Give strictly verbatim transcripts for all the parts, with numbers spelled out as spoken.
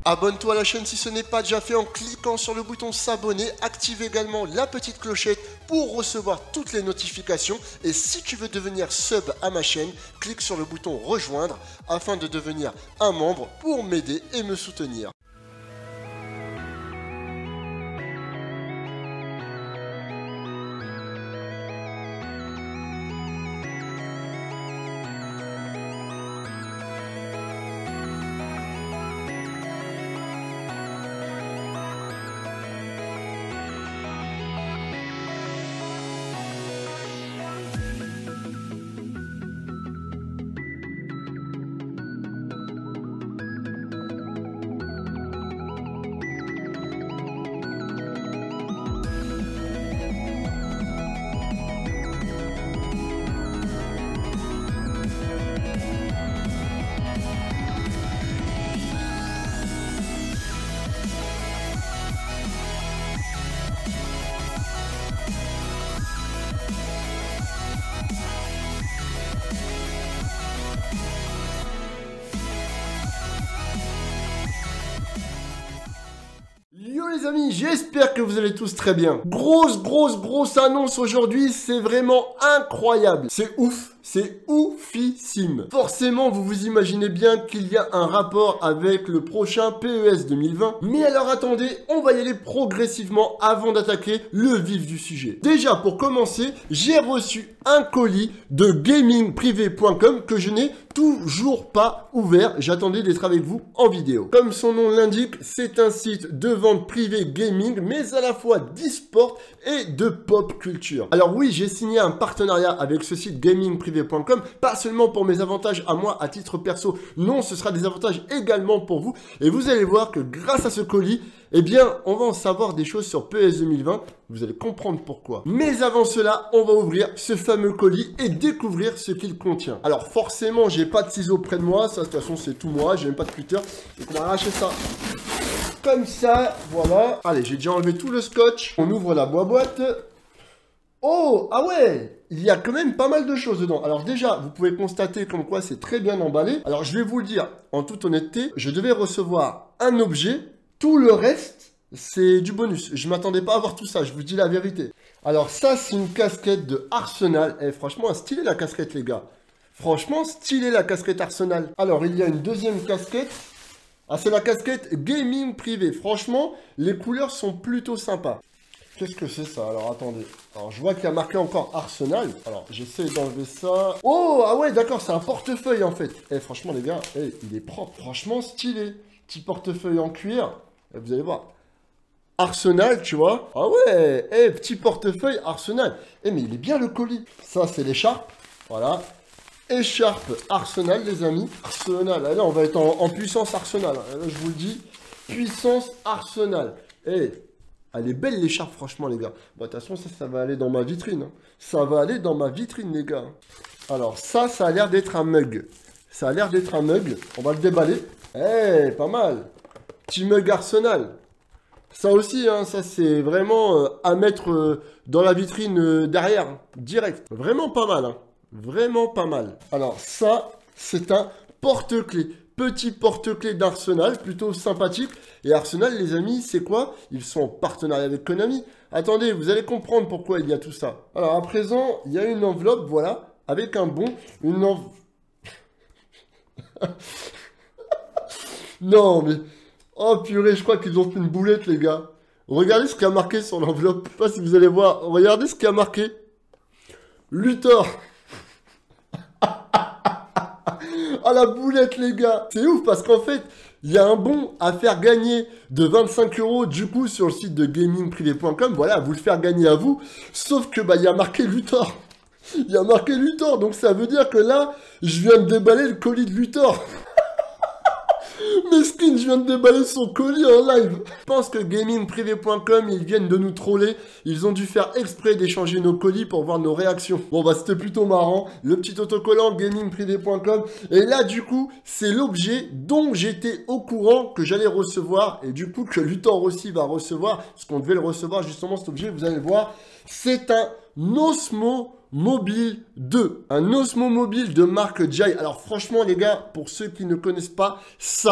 Abonne-toi à la chaîne si ce n'est pas déjà fait en cliquant sur le bouton s'abonner. Active également la petite clochette pour recevoir toutes les notifications. Et si tu veux devenir sub à ma chaîne, clique sur le bouton rejoindre afin de devenir un membre pour m'aider et me soutenir. Yo les amis, j'espère que vous allez tous très bien. Grosse, grosse, grosse annonce aujourd'hui, c'est vraiment incroyable. C'est ouf, c'est oufissime. Forcément, vous vous imaginez bien qu'il y a un rapport avec le prochain P E S deux mille vingt. Mais alors attendez, on va y aller progressivement avant d'attaquer le vif du sujet. Déjà, pour commencer, j'ai reçu un colis de gaming privé point com que je n'ai toujours pas ouvert. J'attendais d'être avec vous en vidéo. Comme son nom l'indique, c'est un site de vente privée gaming, mais à la fois d'e-sport et de pop culture. Alors oui, j'ai signé un partenariat avec ce site gaming privé point com, pas seulement pour mes avantages à moi à titre perso, non, ce sera des avantages également pour vous. Et vous allez voir que grâce à ce colis, eh bien, on va en savoir des choses sur P E S deux mille vingt. Vous allez comprendre pourquoi. Mais avant cela, on va ouvrir ce fameux colis et découvrir ce qu'il contient. Alors forcément, j'ai pas de ciseaux près de moi. Ça, de toute façon, c'est tout moi. J'ai même pas de cutter. Donc on va arracher ça comme ça. Voilà. Allez, j'ai déjà enlevé tout le scotch. On ouvre la boîte. Oh, ah ouais, il y a quand même pas mal de choses dedans. Alors déjà, vous pouvez constater comme quoi c'est très bien emballé. Alors je vais vous le dire en toute honnêteté, je devais recevoir un objet. Tout le reste, c'est du bonus. Je m'attendais pas à voir tout ça, je vous dis la vérité. Alors ça, c'est une casquette de Arsenal. Eh, franchement, stylé la casquette, les gars. Franchement, stylé la casquette Arsenal. Alors, il y a une deuxième casquette. Ah, c'est la casquette gaming privé. Franchement, les couleurs sont plutôt sympas. Qu'est-ce que c'est ça? Alors, attendez. Alors, je vois qu'il y a marqué encore Arsenal. Alors, j'essaie d'enlever ça. Oh, ah ouais, d'accord, c'est un portefeuille, en fait. Eh, franchement, les gars, eh, il est propre. Franchement, stylé. Petit portefeuille en cuir. Et vous allez voir. Arsenal, tu vois. Ah ouais, eh, petit portefeuille Arsenal. Eh, mais il est bien le colis. Ça, c'est l'écharpe. Voilà. Écharpe Arsenal, les amis. Arsenal. Là, on va être en, en puissance Arsenal. Là, je vous le dis. Puissance Arsenal. Eh, elle est belle l'écharpe, franchement, les gars. Bon, de toute façon, ça, ça va aller dans ma vitrine. Hein. Ça va aller dans ma vitrine, les gars. Alors, ça, ça a l'air d'être un mug. Ça a l'air d'être un mug. On va le déballer. Eh, pas mal. Petit mug Arsenal. Ça aussi, hein, ça c'est vraiment euh, à mettre euh, dans la vitrine euh, derrière, direct. Vraiment pas mal, hein. Vraiment pas mal. Alors ça, c'est un porte-clés. Petit porte-clés d'Arsenal, plutôt sympathique. Et Arsenal, les amis, c'est quoi? Ils sont en partenariat avec Konami. Attendez, vous allez comprendre pourquoi il y a tout ça. Alors à présent, il y a une enveloppe, voilà, avec un bon, une enveloppe... Non, mais... Oh purée, je crois qu'ils ont fait une boulette, les gars. Regardez ce qu'il y a marqué sur l'enveloppe. Je sais pas si vous allez voir. Regardez ce qu'il y a marqué. Luthor. Ah, la boulette, les gars. C'est ouf parce qu'en fait, il y a un bon à faire gagner de vingt-cinq euros du coup sur le site de gaming privé point com. Voilà, à vous le faire gagner à vous. Sauf que, bah, il y a marqué Luthor. Il y a marqué Luthor. Donc, ça veut dire que là, je viens de déballer le colis de Luthor. Mesquine, je viens de déballer son colis en live. Je pense que gaming privé point com, ils viennent de nous troller. Ils ont dû faire exprès d'échanger nos colis pour voir nos réactions. Bon bah c'était plutôt marrant. Le petit autocollant gaming privé point com. Et là du coup, c'est l'objet dont j'étais au courant que j'allais recevoir. Et du coup que Luthor aussi va recevoir. Parce qu'on devait le recevoir justement cet objet, vous allez le voir. C'est un Osmo Mobile deux, un Osmo Mobile de marque Jai. Alors franchement les gars, pour ceux qui ne connaissent pas, ça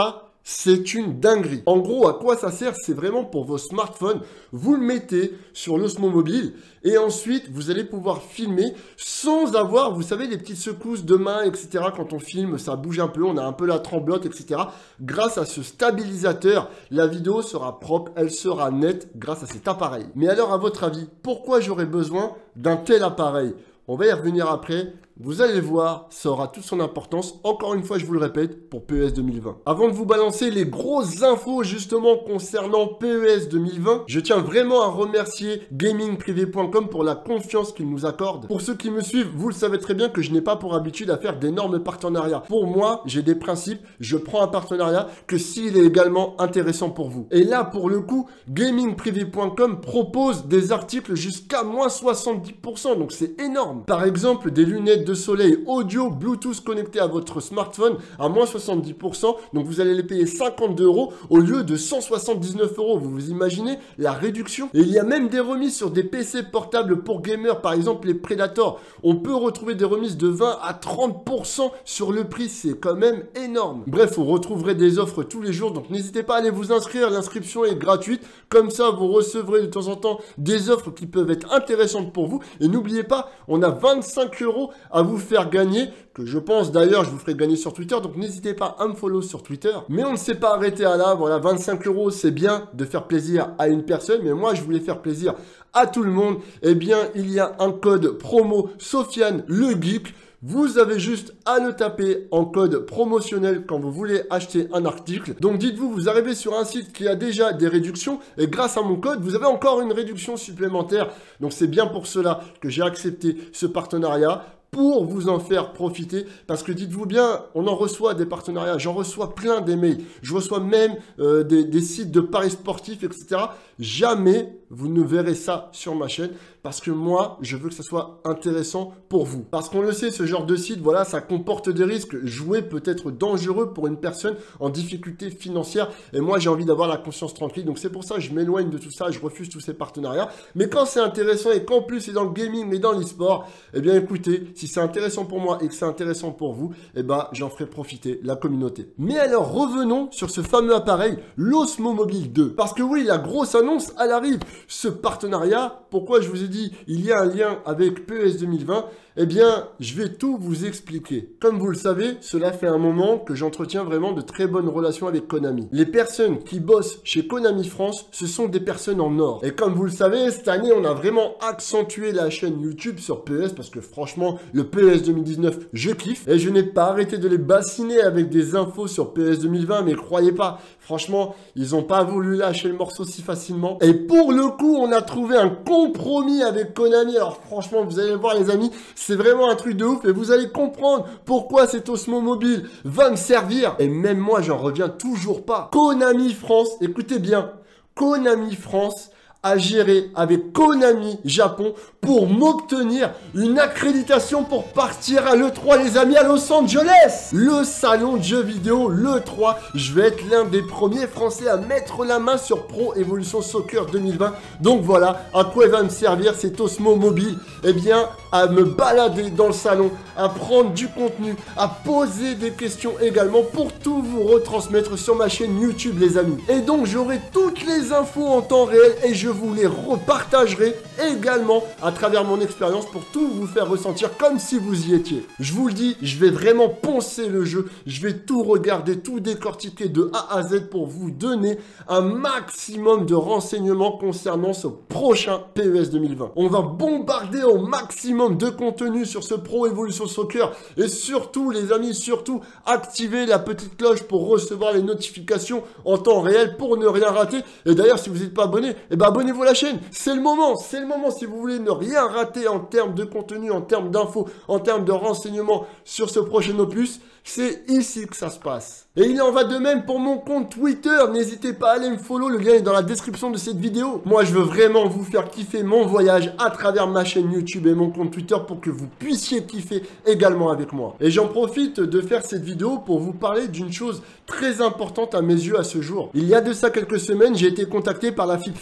C'est une dinguerie. En gros, à quoi ça sert? C'est vraiment pour vos smartphones. Vous le mettez sur l'Osmo Mobile et ensuite, vous allez pouvoir filmer sans avoir, vous savez, des petites secousses de main, et cetera. Quand on filme, ça bouge un peu, on a un peu la tremblote, et cetera. Grâce à ce stabilisateur, la vidéo sera propre, elle sera nette grâce à cet appareil. Mais alors, à votre avis, pourquoi j'aurais besoin d'un tel appareil? On va y revenir après. Vous allez voir, ça aura toute son importance. Encore une fois, je vous le répète, pour P E S deux mille vingt. Avant de vous balancer les grosses infos justement concernant P E S deux mille vingt, je tiens vraiment à remercier gaming privé point com pour la confiance qu'il nous accorde. Pour ceux qui me suivent, vous le savez très bien que je n'ai pas pour habitude à faire d'énormes partenariats. Pour moi, j'ai des principes. Je prends un partenariat que s'il est également intéressant pour vous. Et là, pour le coup, gaming privé point com propose des articles jusqu'à moins soixante-dix pour cent. Donc c'est énorme. Par exemple, des lunettes de soleil audio Bluetooth connectées à votre smartphone à moins soixante-dix pour cent. Donc vous allez les payer cinquante-deux euros au lieu de cent soixante-dix-neuf euros. Vous vous imaginez la réduction? Et il y a même des remises sur des P C portables pour gamers, par exemple les Predator. On peut retrouver des remises de vingt à trente pour cent sur le prix. C'est quand même énorme. Bref, vous retrouverez des offres tous les jours. Donc n'hésitez pas à aller vous inscrire. L'inscription est gratuite. Comme ça, vous recevrez de temps en temps des offres qui peuvent être intéressantes pour vous. Et n'oubliez pas, on a vingt-cinq euros à vous faire gagner, que je pense d'ailleurs je vous ferai gagner sur Twitter, donc n'hésitez pas à me follow sur Twitter. Mais on ne s'est pas arrêté à là, voilà, vingt-cinq euros c'est bien de faire plaisir à une personne, mais moi je voulais faire plaisir à tout le monde. Eh bien il y a un code promo Sofiane le Geek. Vous avez juste à le taper en code promotionnel quand vous voulez acheter un article. Donc dites-vous, vous arrivez sur un site qui a déjà des réductions et grâce à mon code, vous avez encore une réduction supplémentaire. Donc c'est bien pour cela que j'ai accepté ce partenariat, pour vous en faire profiter, parce que dites-vous bien, on en reçoit des partenariats, j'en reçois plein d'emails, je reçois même euh, des, des sites de paris sportifs, et cetera. Jamais vous ne verrez ça sur ma chaîne, parce que moi, je veux que ça soit intéressant pour vous. Parce qu'on le sait, ce genre de site, voilà, ça comporte des risques. Jouer peut être dangereux pour une personne en difficulté financière, et moi, j'ai envie d'avoir la conscience tranquille, donc c'est pour ça que je m'éloigne de tout ça, je refuse tous ces partenariats. Mais quand c'est intéressant, et qu'en plus c'est dans le gaming et dans l'e-sport, eh bien écoutez, si c'est intéressant pour moi et que c'est intéressant pour vous, eh ben, j'en ferai profiter la communauté. Mais alors, revenons sur ce fameux appareil, l'Osmo Mobile deux. Parce que oui, la grosse annonce, elle arrive. Ce partenariat, pourquoi je vous ai dit, il y a un lien avec P E S deux mille vingt, eh bien, je vais tout vous expliquer. Comme vous le savez, cela fait un moment que j'entretiens vraiment de très bonnes relations avec Konami. Les personnes qui bossent chez Konami France, ce sont des personnes en or. Et comme vous le savez, cette année, on a vraiment accentué la chaîne YouTube sur P E S parce que franchement, le P E S deux mille dix-neuf, je kiffe. Et je n'ai pas arrêté de les bassiner avec des infos sur P E S deux mille vingt, mais croyez pas, franchement, ils n'ont pas voulu lâcher le morceau si facilement. Et pour le coup, on a trouvé un compromis avec Konami. Alors franchement, vous allez voir les amis, c'est vraiment un truc de ouf et vous allez comprendre pourquoi cet Osmo Mobile va me servir. Et même moi, j'en reviens toujours pas. Konami France, écoutez bien, Konami France à gérer avec Konami Japon pour m'obtenir une accréditation pour partir à l'E trois les amis à Los Angeles. Le salon de jeux vidéo, l'E trois, je vais être l'un des premiers français à mettre la main sur Pro Evolution Soccer deux mille vingt. Donc voilà, à quoi il va me servir cet Osmo Mobile? Eh bien, à me balader dans le salon, à prendre du contenu, à poser des questions également pour tout vous retransmettre sur ma chaîne YouTube les amis. Et donc j'aurai toutes les infos en temps réel et je vous les repartagerai également à travers mon expérience pour tout vous faire ressentir comme si vous y étiez. Je vous le dis, je vais vraiment poncer le jeu, je vais tout regarder, tout décortiquer de A à Z pour vous donner un maximum de renseignements concernant ce prochain P E S deux mille vingt. On va bombarder au maximum de contenu sur ce Pro Evolution Soccer et surtout les amis, surtout activez la petite cloche pour recevoir les notifications en temps réel pour ne rien rater. Et d'ailleurs si vous n'êtes pas abonné, eh ben abonnez-vous à la chaîne, c'est le moment, c'est le moment si vous voulez ne rien rater en termes de contenu, en termes d'infos, en termes de renseignements sur ce prochain opus. C'est ici que ça se passe. Et il en va de même pour mon compte Twitter. N'hésitez pas à aller me follow, le lien est dans la description de cette vidéo. Moi, je veux vraiment vous faire kiffer mon voyage à travers ma chaîne YouTube et mon compte Twitter pour que vous puissiez kiffer également avec moi. Et j'en profite de faire cette vidéo pour vous parler d'une chose très importante à mes yeux à ce jour. Il y a de ça quelques semaines, j'ai été contacté par la FIFA. La FIFA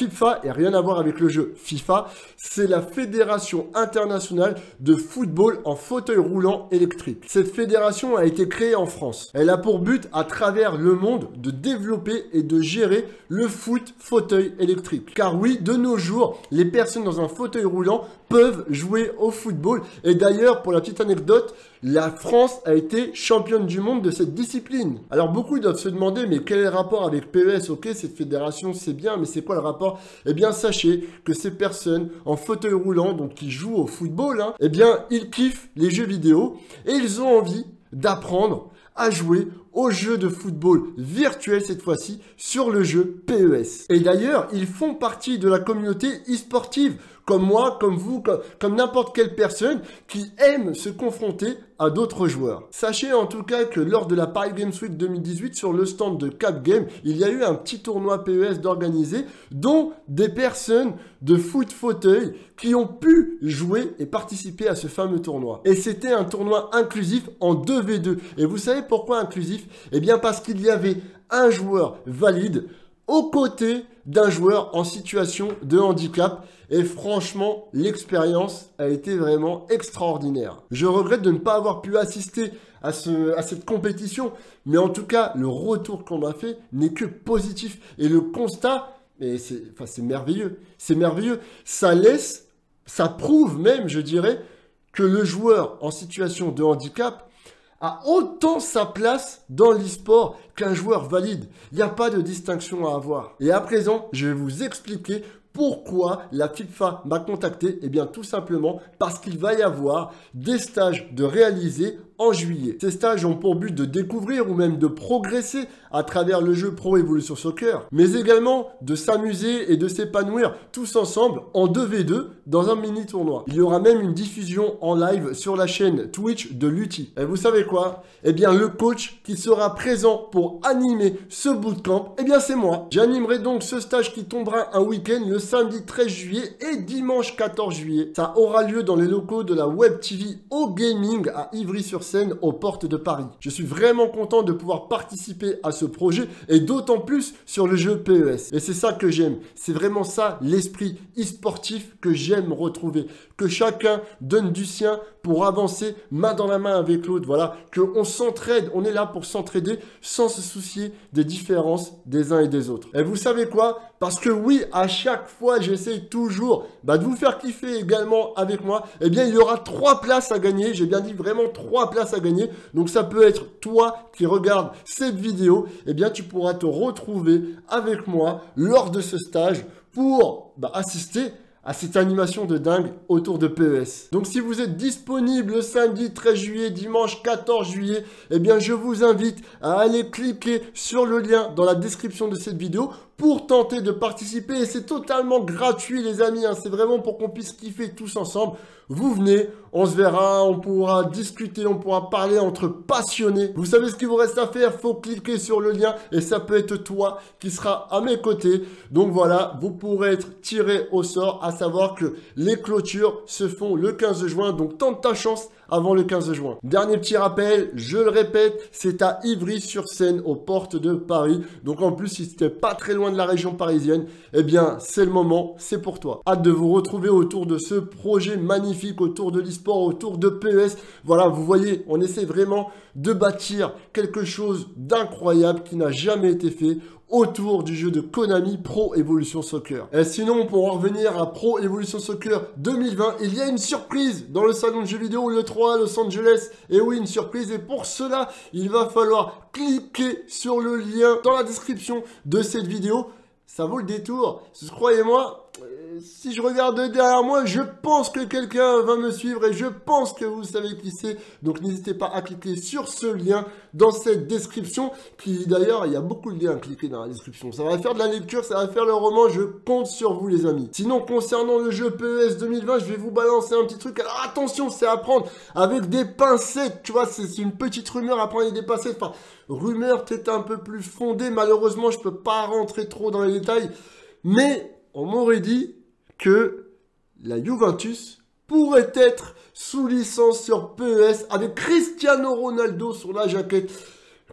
FIFA, et rien à voir avec le jeu FIFA, c'est la Fédération internationale de football en fauteuil roulant électrique. Cette fédération a été créée en France. Elle a pour but, à travers le monde, de développer et de gérer le foot fauteuil électrique. Car oui, de nos jours, les personnes dans un fauteuil roulant peuvent jouer au football. Et d'ailleurs, pour la petite anecdote, la France a été championne du monde de cette discipline. Alors beaucoup doivent se demander, mais quel est le rapport avec P E S? Ok, cette fédération c'est bien, mais c'est quoi le rapport? Eh bien sachez que ces personnes en fauteuil roulant, donc qui jouent au football, hein, eh bien ils kiffent les jeux vidéo et ils ont envie d'apprendre à jouer au jeu de football virtuel cette fois-ci sur le jeu P E S. Et d'ailleurs, ils font partie de la communauté e-sportive, comme moi, comme vous, comme, comme n'importe quelle personne qui aime se confronter à d'autres joueurs. Sachez en tout cas que lors de la Paris Games Week deux mille dix-huit, sur le stand de Cap Game, il y a eu un petit tournoi P E S d'organiser, dont des personnes de foot fauteuil qui ont pu jouer et participer à ce fameux tournoi. Et c'était un tournoi inclusif en deux v deux. Et vous savez pourquoi inclusif? Eh bien parce qu'il y avait un joueur valide aux côtés d'un joueur en situation de handicap. Et franchement, l'expérience a été vraiment extraordinaire. Je regrette de ne pas avoir pu assister à, ce, à cette compétition. Mais en tout cas, le retour qu'on a fait n'est que positif. Et le constat, c'est enfin, c'est merveilleux. C'est merveilleux. Ça laisse, ça prouve même, je dirais, que le joueur en situation de handicap a autant sa place dans l'e-sport qu'un joueur valide. Il n'y a pas de distinction à avoir. Et à présent, je vais vous expliquer pourquoi la FIFA m'a contacté. Eh bien, tout simplement parce qu'il va y avoir des stages de réaliser en juillet. Ces stages ont pour but de découvrir ou même de progresser à travers le jeu Pro Evolution Soccer, mais également de s'amuser et de s'épanouir tous ensemble en deux v deux dans un mini tournoi. Il y aura même une diffusion en live sur la chaîne Twitch de l'U T I. Et vous savez quoi? Eh bien, le coach qui sera présent pour animer ce bootcamp, eh bien c'est moi. J'animerai donc ce stage qui tombera un week-end le samedi treize juillet et dimanche quatorze juillet. Ça aura lieu dans les locaux de la Web T V au Gaming à Ivry-sur-Seine, aux portes de Paris. Je suis vraiment content de pouvoir participer à ce projet et d'autant plus sur le jeu P E S. Et c'est ça que j'aime. C'est vraiment ça l'esprit e-sportif que j'aime retrouver. Que chacun donne du sien pour avancer main dans la main avec l'autre. Voilà, qu'on s'entraide. On est là pour s'entraider sans se soucier des différences des uns et des autres. Et vous savez quoi? Parce que oui, à chaque fois, j'essaye toujours bah, de vous faire kiffer également avec moi. Eh bien, il y aura trois places à gagner. J'ai bien dit vraiment trois places à gagner. Donc, ça peut être toi qui regardes cette vidéo. Eh bien, tu pourras te retrouver avec moi lors de ce stage pour bah, assister à cette animation de dingue autour de P E S. Donc si vous êtes disponible le samedi treize juillet, dimanche quatorze juillet, eh bien je vous invite à aller cliquer sur le lien dans la description de cette vidéo pour tenter de participer. Et c'est totalement gratuit les amis, hein. C'est vraiment pour qu'on puisse kiffer tous ensemble. Vous venez, on se verra, on pourra discuter, on pourra parler entre passionnés. Vous savez ce qu'il vous reste à faire, faut cliquer sur le lien et ça peut être toi qui sera à mes côtés. Donc voilà, vous pourrez être tiré au sort, à savoir que les clôtures se font le quinze juin, donc tente ta chance avant le quinze juin. Dernier petit rappel, je le répète, c'est à Ivry-sur-Seine, aux portes de Paris. Donc en plus, si c'était pas très loin de la région parisienne, eh bien c'est le moment, c'est pour toi. Hâte de vous retrouver autour de ce projet magnifique, autour de l'e-sport, autour de P E S. Voilà, vous voyez, on essaie vraiment de bâtir quelque chose d'incroyable qui n'a jamais été fait autour du jeu de Konami Pro Evolution Soccer. Et sinon, pour en revenir à Pro Evolution Soccer deux mille vingt, il y a une surprise dans le salon de jeux vidéo le trois à Los Angeles. Et oui, une surprise. Et pour cela, il va falloir cliquer sur le lien dans la description de cette vidéo. Ça vaut le détour. Croyez-moi, si je regarde derrière moi, je pense que quelqu'un va me suivre et je pense que vous savez qui c'est. Donc n'hésitez pas à cliquer sur ce lien dans cette description. Qui d'ailleurs, il y a beaucoup de liens à cliquer dans la description. Ça va faire de la lecture, ça va faire le roman. Je compte sur vous les amis. Sinon, concernant le jeu P E S deux mille vingt, je vais vous balancer un petit truc. Alors attention, c'est à prendre avec des pincettes. Tu vois, c'est une petite rumeur à prendre avec des pincettes. Enfin, rumeur peut-être un peu plus fondée. Malheureusement, je peux pas rentrer trop dans les détails. Mais on m'aurait dit que la Juventus pourrait être sous licence sur P E S avec Cristiano Ronaldo sur la jaquette.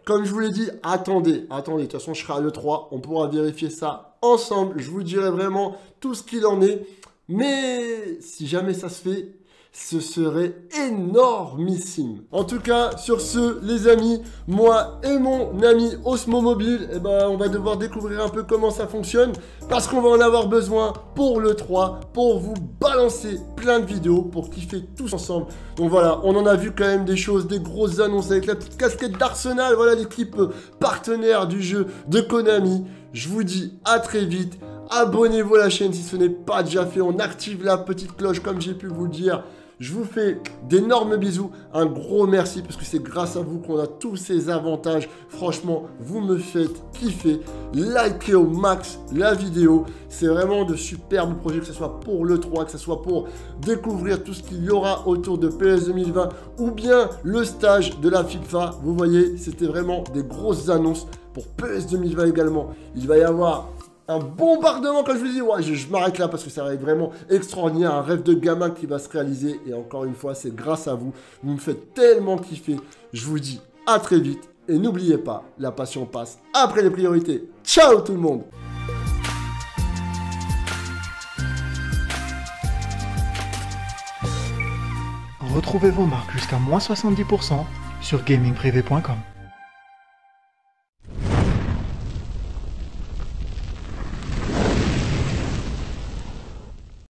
comme je vous l'ai dit, attendez, attendez, de toute façon je serai à l'E trois, on pourra vérifier ça ensemble, je vous dirai vraiment tout ce qu'il en est, mais si jamais ça se fait, ce serait énormissime. En tout cas, sur ce, les amis, moi et mon ami Osmo Mobile, eh ben, on va devoir découvrir un peu comment ça fonctionne, parce qu'on va en avoir besoin pour l'E trois, pour vous balancer plein de vidéos, pour kiffer tous ensemble. Donc voilà, on en a vu quand même des choses, des grosses annonces avec la petite casquette d'Arsenal, voilà l'équipe partenaire du jeu de Konami. Je vous dis à très vite. Abonnez-vous à la chaîne si ce n'est pas déjà fait. On active la petite cloche comme j'ai pu vous le dire. Je vous fais d'énormes bisous, un gros merci parce que c'est grâce à vous qu'on a tous ces avantages. Franchement, vous me faites kiffer. Likez au max la vidéo. C'est vraiment de superbes projets, que ce soit pour l'E trois, que ce soit pour découvrir tout ce qu'il y aura autour de P S deux mille vingt ou bien le stage de la FIFA. Vous voyez, c'était vraiment des grosses annonces pour P S deux mille vingt également. Il va y avoir un bombardement, comme je vous dis, ouais, je, je m'arrête là parce que ça va être vraiment extraordinaire, un rêve de gamin qui va se réaliser. Et encore une fois, c'est grâce à vous. Vous me faites tellement kiffer. Je vous dis à très vite. Et n'oubliez pas, la passion passe après les priorités. Ciao tout le monde! Retrouvez vos marques jusqu'à moins soixante-dix pour cent sur gaming privé point com.